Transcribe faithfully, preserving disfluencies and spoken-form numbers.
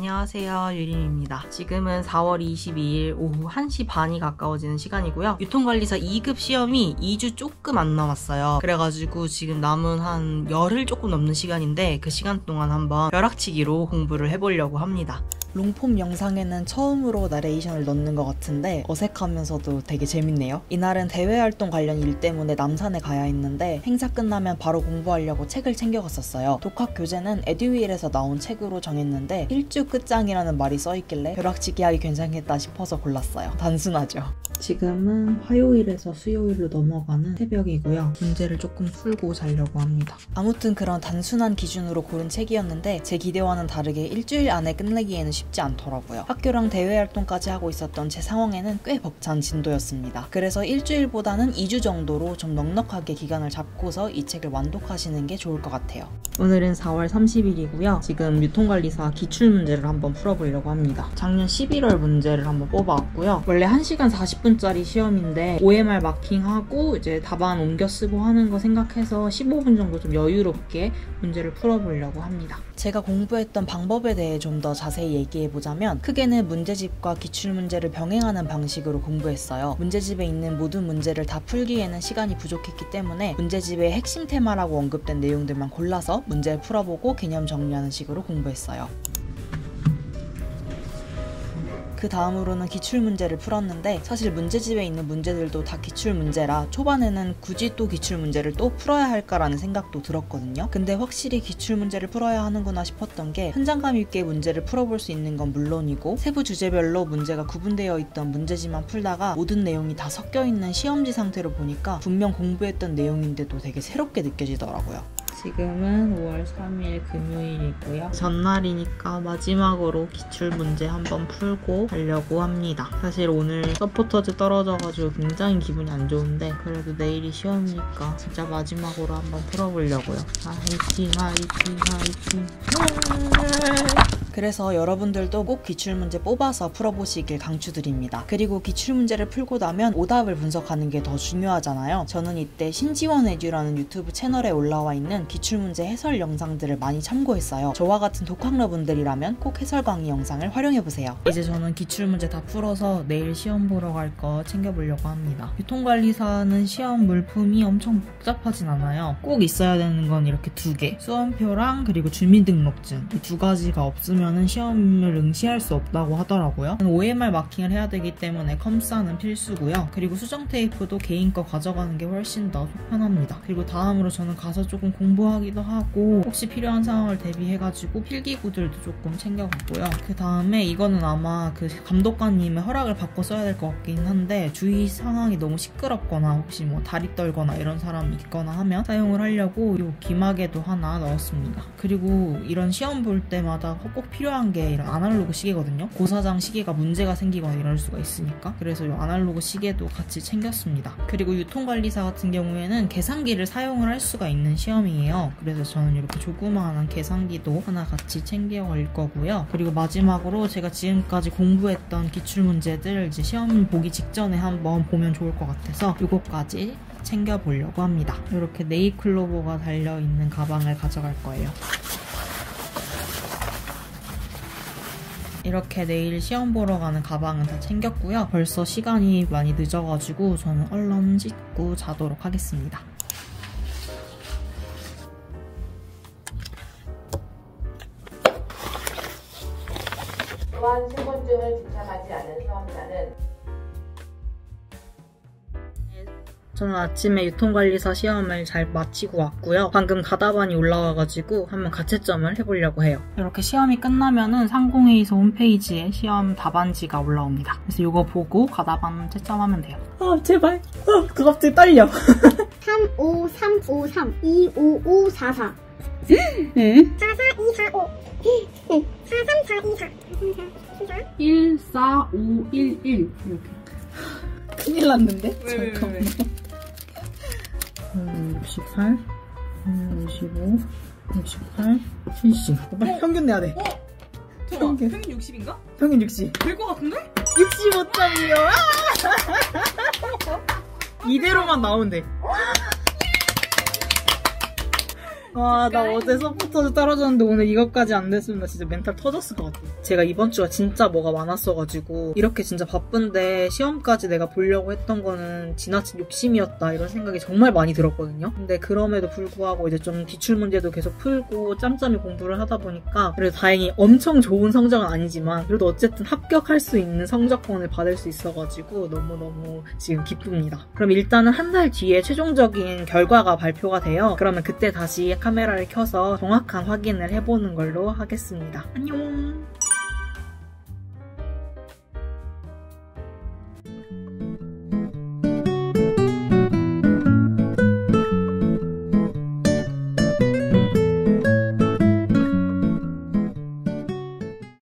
안녕하세요, 유림입니다. 지금은 사월 이십이일 오후 한 시 반이 가까워지는 시간이고요. 유통관리사 이 급 시험이 이 주 조금 안 남았어요. 그래가지고 지금 남은 한 열흘 조금 넘는 시간인데 그 시간 동안 한번 벼락치기로 공부를 해보려고 합니다. 롱폼 영상에는 처음으로 나레이션을 넣는 것 같은데 어색하면서도 되게 재밌네요. 이날은 대외활동 관련 일 때문에 남산에 가야 했는데 행사 끝나면 바로 공부하려고 책을 챙겨갔었어요. 독학 교재는 에듀윌에서 나온 책으로 정했는데 일주 끝장이라는 말이 써있길래 벼락치기 하기 괜찮겠다 싶어서 골랐어요. 단순하죠. 지금은 화요일에서 수요일로 넘어가는 새벽이고요. 문제를 조금 풀고 자려고 합니다. 아무튼 그런 단순한 기준으로 고른 책이었는데 제 기대와는 다르게 일주일 안에 끝내기에는 쉽지 않더라고요. 학교랑 대외활동까지 하고 있었던 제 상황에는 꽤 벅찬 진도였습니다. 그래서 일주일보다는 이 주 정도로 좀 넉넉하게 기간을 잡고서 이 책을 완독하시는 게 좋을 것 같아요. 오늘은 사월 삼십일이고요. 지금 유통관리사 기출문제를 한번 풀어보려고 합니다. 작년 십일월 문제를 한번 뽑아왔고요. 원래 한 시간 사십 분짜리 시험인데 오엠알 마킹하고 이제 답안 옮겨 쓰고 하는 거 생각해서 십오 분 정도 좀 여유롭게 문제를 풀어보려고 합니다. 제가 공부했던 방법에 대해 좀 더 자세히 얘기해보자면 크게는 문제집과 기출문제를 병행하는 방식으로 공부했어요. 문제집에 있는 모든 문제를 다 풀기에는 시간이 부족했기 때문에 문제집의 핵심 테마라고 언급된 내용들만 골라서 문제를 풀어보고 개념 정리하는 식으로 공부했어요. 그 다음으로는 기출문제를 풀었는데 사실 문제집에 있는 문제들도 다 기출문제라 초반에는 굳이 또 기출문제를 또 풀어야 할까라는 생각도 들었거든요. 근데 확실히 기출문제를 풀어야 하는구나 싶었던 게 현장감 있게 문제를 풀어볼 수 있는 건 물론이고 세부 주제별로 문제가 구분되어 있던 문제집만 풀다가 모든 내용이 다 섞여있는 시험지 상태로 보니까 분명 공부했던 내용인데도 되게 새롭게 느껴지더라고요. 지금은 오월 삼일 금요일이고요. 전날이니까 마지막으로 기출문제 한번 풀고 가려고 합니다. 사실 오늘 서포터즈 떨어져가지고 굉장히 기분이 안 좋은데 그래도 내일이 시험이니까 진짜 마지막으로 한번 풀어보려고요. 화이팅 화이팅 화이팅. 그래서 여러분들도 꼭 기출문제 뽑아서 풀어보시길 강추드립니다. 그리고 기출문제를 풀고 나면 오답을 분석하는 게 더 중요하잖아요. 저는 이때 신지원 에듀라는 유튜브 채널에 올라와 있는 기출문제 해설 영상들을 많이 참고했어요. 저와 같은 독학러분들이라면 꼭 해설 강의 영상을 활용해보세요. 이제 저는 기출문제 다 풀어서 내일 시험 보러 갈 거 챙겨보려고 합니다. 유통관리사는 시험 물품이 엄청 복잡하진 않아요. 꼭 있어야 되는 건 이렇게 두 개. 수험표랑 그리고 주민등록증. 이 두 가지가 없으면 는 시험을 응시할 수 없다고 하더라고요. 오엠알 마킹을 해야 되기 때문에 컴사는 필수고요. 그리고 수정 테이프도 개인 거 가져가는 게 훨씬 더 편합니다. 그리고 다음으로 저는 가서 조금 공부하기도 하고 혹시 필요한 상황을 대비해가지고 필기구들도 조금 챙겨갔고요. 그 다음에 이거는 아마 그 감독관님의 허락을 받고 써야 될 것 같긴 한데 주위 상황이 너무 시끄럽거나 혹시 뭐 다리 떨거나 이런 사람이 있거나 하면 사용을 하려고 이 기마개도 하나 넣었습니다. 그리고 이런 시험 볼 때마다 꼭 필요한 게 이런 아날로그 시계거든요. 고사장 시계가 문제가 생기거나 이럴 수가 있으니까 그래서 이 아날로그 시계도 같이 챙겼습니다. 그리고 유통관리사 같은 경우에는 계산기를 사용을 할 수가 있는 시험이에요. 그래서 저는 이렇게 조그마한 계산기도 하나 같이 챙겨갈 거고요. 그리고 마지막으로 제가 지금까지 공부했던 기출문제들 이제 시험 보기 직전에 한번 보면 좋을 것 같아서 이것까지 챙겨보려고 합니다. 이렇게 네잎클로버가 달려있는 가방을 가져갈 거예요. 이렇게 내일 시험 보러 가는 가방은 다 챙겼고요. 벌써 시간이 많이 늦어가지고 저는 얼른 씻고 자도록 하겠습니다. 또한 신분증을 집착하지 않는 수험자는 저는 아침에 유통관리사 시험을 잘 마치고 왔고요. 방금 가답안이 올라와가지고 한번 가채점을 해보려고 해요. 이렇게 시험이 끝나면은 상공회의소 홈페이지에 시험 답안지가 올라옵니다. 그래서 이거 보고 가답안 채점하면 돼요. 아 제발. 아, 그 갑자기 떨려. 삼 오 삼 오 삼 이 오 오 사 사 네? 사 사 이 사 오 사 삼 사 이 사 일 사 오 일 일 이렇게. 큰일 났는데? 왜, 잠깐만. 왜, 왜. 육십팔, 육십오, 육십팔, 칠십. 빨리 평균 내야 돼. 어? 평균. 평균 육십인가? 평균 육십. 될 것 같은데? 육십오 점이요. 이대로만 나오면 돼. 와, 나 어제 서포터도 떨어졌는데 오늘 이것까지 안 됐으면 나 진짜 멘탈 터졌을 것 같아. 제가 이번 주가 진짜 뭐가 많았어가지고 이렇게 진짜 바쁜데 시험까지 내가 보려고 했던 거는 지나친 욕심이었다 이런 생각이 정말 많이 들었거든요. 근데 그럼에도 불구하고 이제 좀 기출 문제도 계속 풀고 짬짬이 공부를 하다 보니까 그래도 다행히 엄청 좋은 성적은 아니지만 그래도 어쨌든 합격할 수 있는 성적권을 받을 수 있어가지고 너무너무 지금 기쁩니다. 그럼 일단은 한 달 뒤에 최종적인 결과가 발표가 돼요. 그러면 그때 다시 카메라를 켜서 정확한 확인을 해보는 걸로 하겠습니다. 안녕!